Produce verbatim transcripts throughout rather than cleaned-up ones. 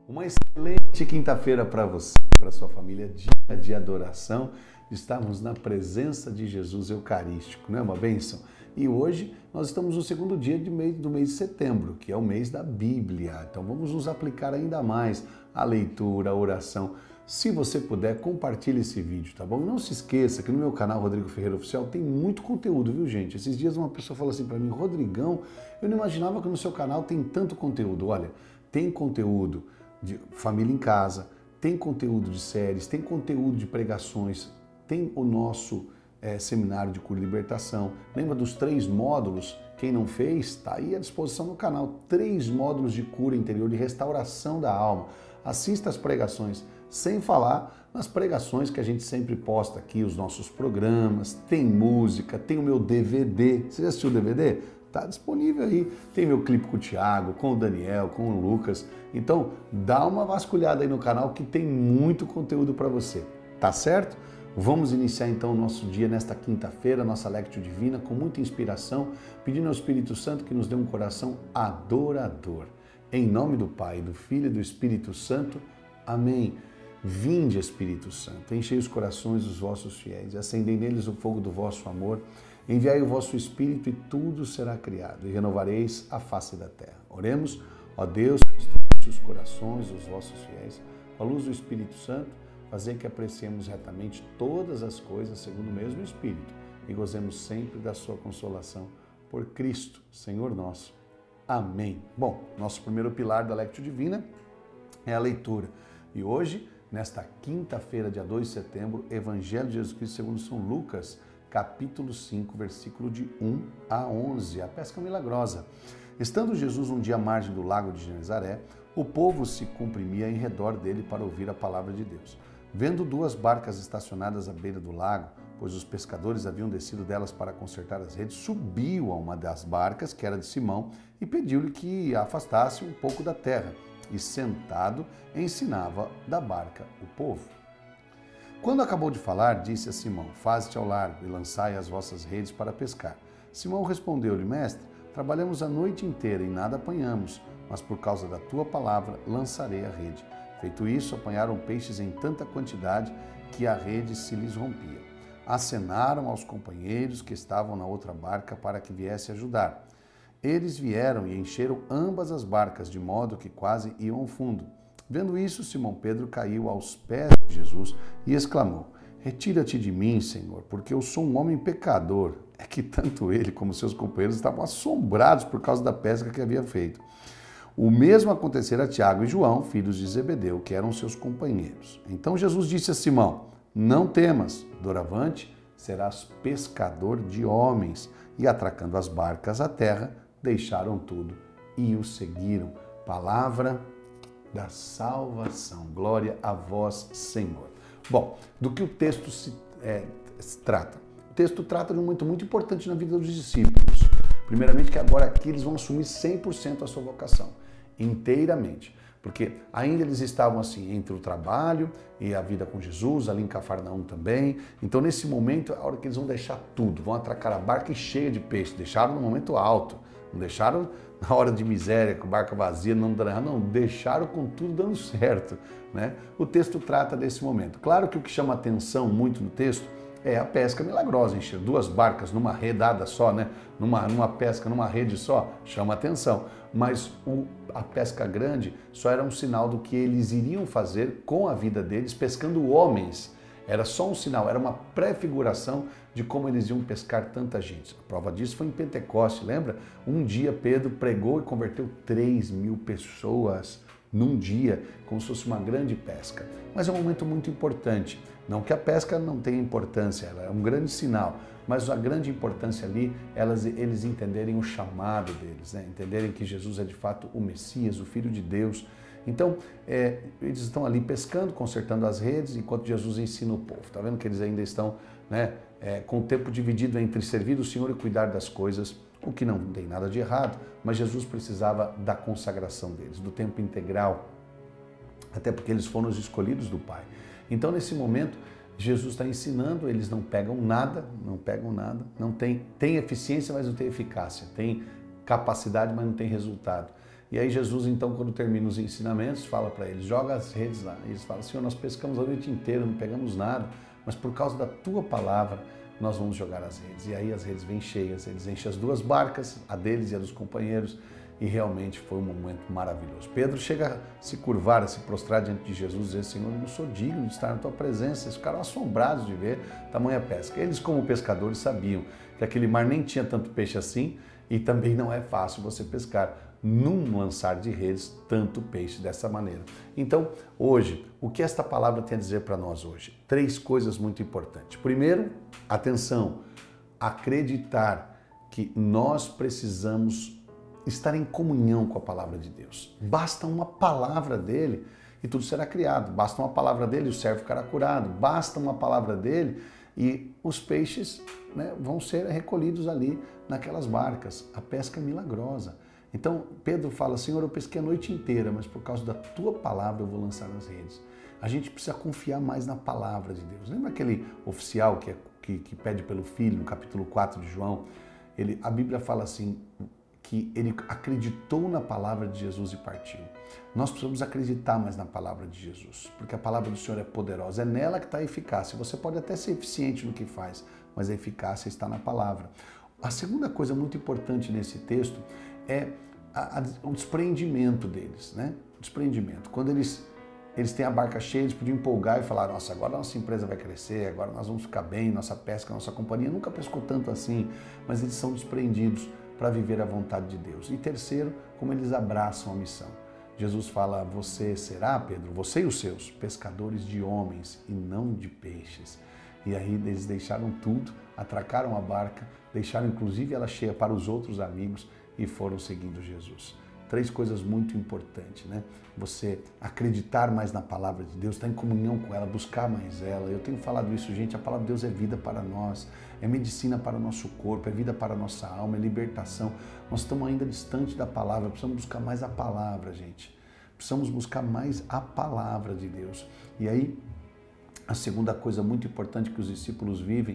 Uma excelente quinta-feira para você, para sua família, dia de adoração. Estamos na presença de Jesus Eucarístico, não é uma bênção? E hoje nós estamos no segundo dia de mês, do mês de setembro, que é o mês da Bíblia. Então vamos nos aplicar ainda mais à leitura, à oração. Se você puder, compartilhe esse vídeo, tá bom? Não se esqueça que no meu canal Rodrigo Ferreira Oficial tem muito conteúdo, viu, gente? Esses dias uma pessoa falou assim para mim: Rodrigão, eu não imaginava que no seu canal tem tanto conteúdo. Olha, tem conteúdo de família em casa, tem conteúdo de séries, tem conteúdo de pregações, tem o nosso é, seminário de cura e libertação. Lembra dos três módulos? Quem não fez, está aí à disposição no canal. Três módulos de cura interior, de restauração da alma. Assista as pregações, sem falar nas pregações que a gente sempre posta aqui, os nossos programas, tem música, tem o meu D V D. Você já assistiu o D V D? Está disponível aí. Tem meu clipe com o Thiago, com o Daniel, com o Lucas. Então, dá uma vasculhada aí no canal que tem muito conteúdo para você. Tá certo? Vamos iniciar então o nosso dia nesta quinta-feira, nossa Lectio Divina, com muita inspiração, pedindo ao Espírito Santo que nos dê um coração adorador. Em nome do Pai, do Filho e do Espírito Santo. Amém. Vinde, Espírito Santo, enchei os corações dos vossos fiéis, acendei neles o fogo do vosso amor. Enviai o vosso Espírito e tudo será criado, e renovareis a face da terra. Oremos, ó Deus, que os corações dos vossos fiéis, com a luz do Espírito Santo, fazer que apreciemos retamente todas as coisas segundo o mesmo Espírito e gozemos sempre da sua consolação por Cristo, Senhor nosso. Amém. Bom, nosso primeiro pilar da Lectio Divina é a leitura. E hoje, nesta quinta-feira, dia dois de setembro, Evangelho de Jesus Cristo segundo São Lucas, capítulo cinco, versículo de um a onze, a pesca milagrosa. Estando Jesus um dia à margem do lago de Genezaré, o povo se comprimia em redor dele para ouvir a palavra de Deus. Vendo duas barcas estacionadas à beira do lago, pois os pescadores haviam descido delas para consertar as redes, subiu a uma das barcas, que era de Simão, e pediu-lhe que a afastasse um pouco da terra, e sentado ensinava da barca o povo. Quando acabou de falar, disse a Simão: faze-te ao largo e lançai as vossas redes para pescar. Simão respondeu-lhe: mestre, trabalhamos a noite inteira e nada apanhamos, mas por causa da tua palavra lançarei a rede. Feito isso, apanharam peixes em tanta quantidade que a rede se lhes rompia. Acenaram aos companheiros que estavam na outra barca para que viesse ajudar. Eles vieram e encheram ambas as barcas, de modo que quase iam ao fundo. Vendo isso, Simão Pedro caiu aos pés de Jesus e exclamou: retira-te de mim, Senhor, porque eu sou um homem pecador. É que tanto ele como seus companheiros estavam assombrados por causa da pesca que havia feito. O mesmo acontecera a Tiago e João, filhos de Zebedeu, que eram seus companheiros. Então Jesus disse a Simão: não temas, doravante serás pescador de homens. E atracando as barcas à terra, deixaram tudo e o seguiram. Palavra da salvação. Glória a vós, Senhor. Bom, do que o texto se, é, se trata? O texto trata de um momento muito importante na vida dos discípulos. Primeiramente, que agora aqui eles vão assumir cem por cento a sua vocação, inteiramente. Porque ainda eles estavam assim, entre o trabalho e a vida com Jesus, ali em Cafarnaum também. Então, nesse momento, é a hora que eles vão deixar tudo, vão atracar a barca cheia de peixe. Deixaram no momento alto, não deixaram na hora de miséria, com a barca vazia, não, não, deixaram com tudo dando certo, né? O texto trata desse momento. Claro que o que chama atenção muito no texto é a pesca milagrosa, encher duas barcas numa redada só, né? Numa, numa pesca, numa rede só, chama atenção. Mas o, a pesca grande só era um sinal do que eles iriam fazer com a vida deles, pescando homens. Era só um sinal, era uma prefiguração de como eles iam pescar tanta gente. A prova disso foi em Pentecoste, lembra? Um dia Pedro pregou e converteu três mil pessoas num dia, como se fosse uma grande pesca. Mas é um momento muito importante. Não que a pesca não tenha importância, ela é um grande sinal, mas a grande importância ali, elas, eles entenderem o chamado deles, né? Entenderem que Jesus é de fato o Messias, o Filho de Deus. Então, é, eles estão ali pescando, consertando as redes, enquanto Jesus ensina o povo. Está vendo que eles ainda estão, né, é, com o tempo dividido entre servir o Senhor e cuidar das coisas, o que não tem nada de errado, mas Jesus precisava da consagração deles, do tempo integral, até porque eles foram os escolhidos do Pai. Então, nesse momento, Jesus está ensinando, eles não pegam nada, não pegam nada, não tem, tem eficiência, mas não tem eficácia, tem capacidade, mas não tem resultado. E aí Jesus, então, quando termina os ensinamentos, fala para eles, joga as redes lá. E eles falam, Senhor, nós pescamos a noite inteira, não pegamos nada, mas por causa da tua palavra, nós vamos jogar as redes. E aí as redes vêm cheias, eles enchem as duas barcas, a deles e a dos companheiros, e realmente foi um momento maravilhoso. Pedro chega a se curvar, a se prostrar diante de Jesus e dizer, Senhor, eu não sou digno de estar na tua presença. Eles ficaram assombrados de ver tamanha pesca. Eles, como pescadores, sabiam que aquele mar nem tinha tanto peixe assim e também não é fácil você pescar num lançar de redes tanto peixe dessa maneira. Então, hoje, o que esta palavra tem a dizer para nós hoje? Três coisas muito importantes. Primeiro, atenção, acreditar que nós precisamos estar em comunhão com a palavra de Deus. Basta uma palavra dele e tudo será criado. Basta uma palavra dele e o servo ficará curado. Basta uma palavra dele e os peixes, né, vão ser recolhidos ali naquelas barcas. A pesca é milagrosa. Então Pedro fala, Senhor, eu pesquei a noite inteira, mas por causa da tua palavra eu vou lançar nas redes. A gente precisa confiar mais na palavra de Deus. Lembra aquele oficial que, é, que, que pede pelo filho, no capítulo quatro de João? Ele, a Bíblia fala assim, que ele acreditou na palavra de Jesus e partiu. Nós precisamos acreditar mais na palavra de Jesus, porque a palavra do Senhor é poderosa, é nela que está a eficácia. Você pode até ser eficiente no que faz, mas a eficácia está na palavra. A segunda coisa muito importante nesse texto é a, a, o despreendimento deles, né? O despreendimento. Quando eles, eles têm a barca cheia, eles podiam empolgar e falar, nossa, agora a nossa empresa vai crescer, agora nós vamos ficar bem, nossa pesca, nossa companhia nunca pescou tanto assim, mas eles são despreendidos para viver a vontade de Deus. E terceiro, como eles abraçam a missão. Jesus fala, você será, Pedro, você e os seus, pescadores de homens e não de peixes. E aí eles deixaram tudo, atracaram a barca, deixaram inclusive ela cheia para os outros amigos e foram seguindo Jesus. Três coisas muito importantes, né? Você acreditar mais na palavra de Deus, estar em comunhão com ela, buscar mais ela. Eu tenho falado isso, gente, a palavra de Deus é vida para nós, é medicina para o nosso corpo, é vida para a nossa alma, é libertação. Nós estamos ainda distante da palavra, precisamos buscar mais a palavra, gente. Precisamos buscar mais a palavra de Deus. E aí, a segunda coisa muito importante que os discípulos vivem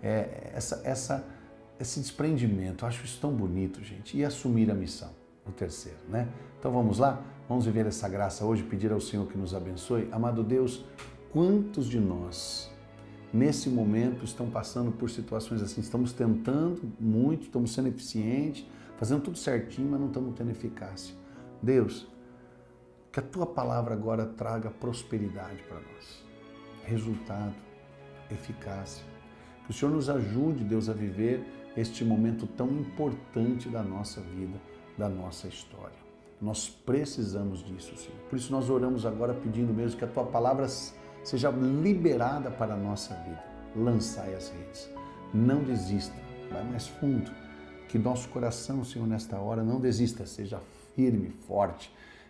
é essa, essa, esse desprendimento. Eu acho isso tão bonito, gente, e assumir a missão. O terceiro, né? Então vamos lá? Vamos viver essa graça hoje, pedir ao Senhor que nos abençoe. Amado Deus, quantos de nós, nesse momento, estão passando por situações assim? Estamos tentando muito, estamos sendo eficientes, fazendo tudo certinho, mas não estamos tendo eficácia. Deus, que a Tua palavra agora traga prosperidade para nós. Resultado, eficácia. Que o Senhor nos ajude, Deus, a viver este momento tão importante da nossa vida, da nossa história. Nós precisamos disso, Senhor. Por isso nós oramos agora pedindo mesmo que a Tua palavra seja liberada para a nossa vida. Lançai as redes. Não desista. Vai mais fundo. Que nosso coração, Senhor, nesta hora não desista. Seja firme, forte,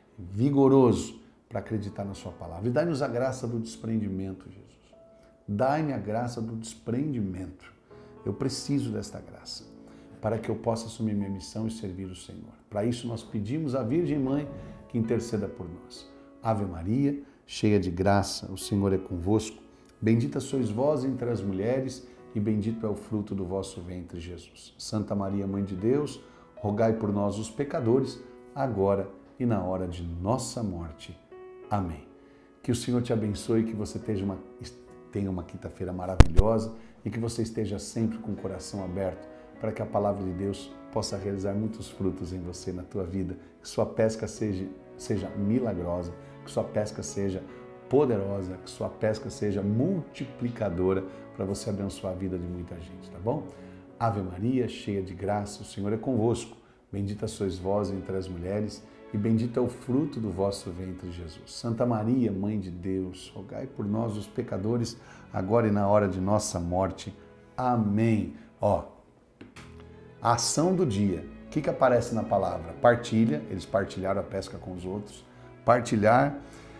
vigoroso para acreditar na Sua palavra. E dai-nos a graça do desprendimento, Jesus. Dai-me a graça do desprendimento. Eu preciso desta graça, para que eu possa assumir minha missão e servir o Senhor. Para isso nós pedimos à Virgem Mãe que interceda por nós. Ave Maria, cheia de graça, o Senhor é convosco. Bendita sois vós entre as mulheres e bendito é o fruto do vosso ventre, Jesus. Santa Maria, Mãe de Deus, rogai por nós os pecadores, agora e na hora de nossa morte. Amém. Que o Senhor te abençoe, que você tenha uma, tenha uma quinta-feira maravilhosa e que você esteja sempre com o coração aberto para que a palavra de Deus possa realizar muitos frutos em você, na tua vida. Que sua pesca seja, seja milagrosa, que sua pesca seja poderosa, que sua pesca seja multiplicadora para você abençoar a vida de muita gente, tá bom? Ave Maria, cheia de graça, o Senhor é convosco. Bendita sois vós entre as mulheres e bendito é o fruto do vosso ventre, Jesus. Santa Maria, Mãe de Deus, rogai por nós, os pecadores, agora e na hora de nossa morte. Amém. Ó, a ação do dia. O que, que aparece na palavra? Partilha, eles partilharam a pesca com os outros. Partilhar,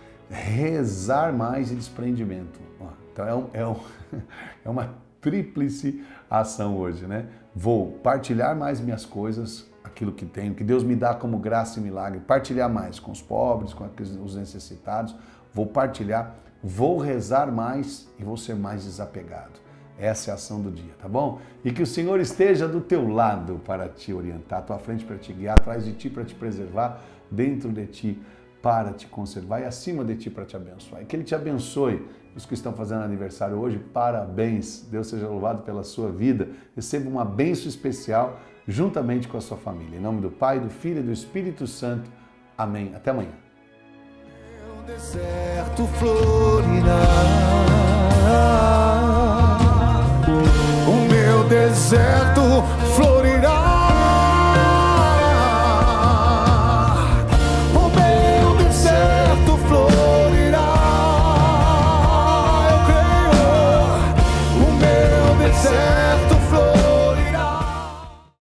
rezar mais e desprendimento. Então é, um, é, um, é uma tríplice ação hoje, né? Vou partilhar mais minhas coisas, aquilo que tenho, que Deus me dá como graça e milagre. Partilhar mais com os pobres, com os necessitados. Vou partilhar, vou rezar mais e vou ser mais desapegado. Essa é a ação do dia, tá bom? E que o Senhor esteja do teu lado para te orientar, à tua frente para te guiar, atrás de ti para te preservar, dentro de ti para te conservar e acima de ti para te abençoar. E que Ele te abençoe. Os que estão fazendo aniversário hoje, parabéns. Deus seja louvado pela sua vida. Receba uma bênção especial juntamente com a sua família. Em nome do Pai, do Filho e do Espírito Santo. Amém. Até amanhã. O deserto florirá, o meu deserto